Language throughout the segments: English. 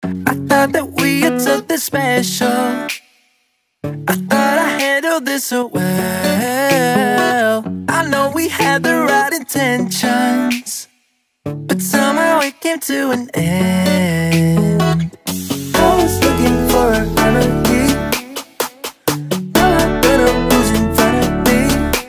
I thought that we had something special. I thought I handled this so well. I know we had the right intentions, but somehow it came to an end. I was looking for a remedy. Now I better who's in front of me.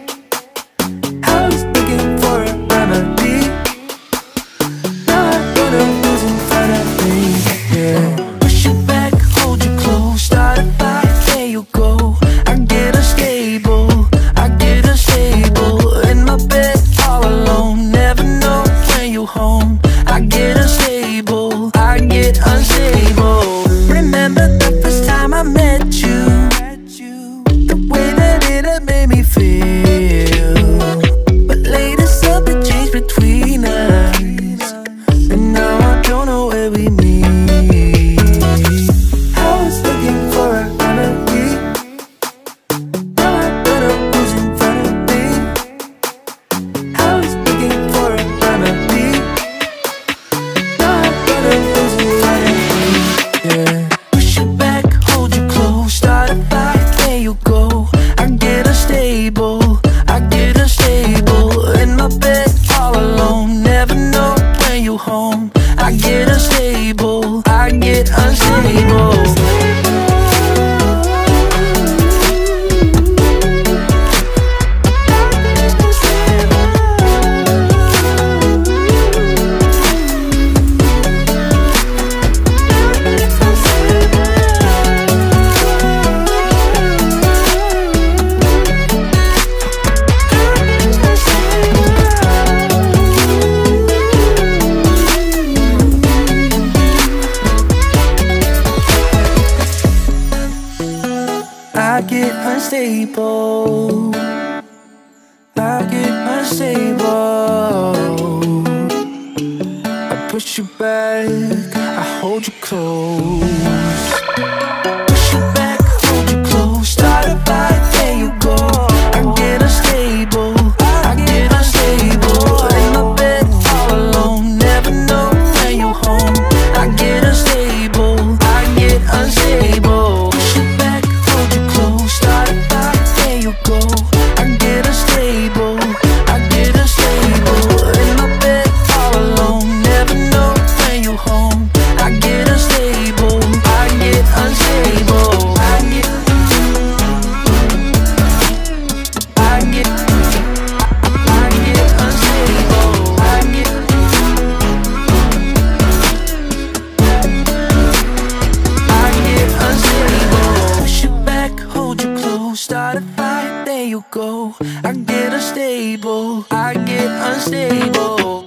I was looking for a remedy. Now I better who's in front of me. Yeah. Push it back, hold you close, start a fight, there you go. I get unstable, I get unstable. In my bed all alone, never know when you home. I get unstable, I get unstable. Remember the first time I met you, the way that it had made me feel. But later something changed between us, and now I don't know where we meet. I was looking for a remedy. Now I better who's in front of me. I was looking for a remedy. Now I better who's in front of me. Yeah. Push it back, hold you close, start a fight, there you go. I get unstable, I get unstable. In my bed all alone, never know when you home. I get unstable, I get unstable. I get unstable, I get unstable. I push you back, I hold you close. Push you back, hold you close, start a fight, there you go. I get unstable, I get unstable. In my bed all alone, never know when you home. I get unstable, I get unstable. Push you back, hold you close, start a fight, there you go. I get unstable, I get unstable. In my bed all alone, never know when you home. I get unstable, I get unstable. I get unstable. I get unstable. Push you back, hold you close, start a fight, there you go. I get unstable, I get unstable.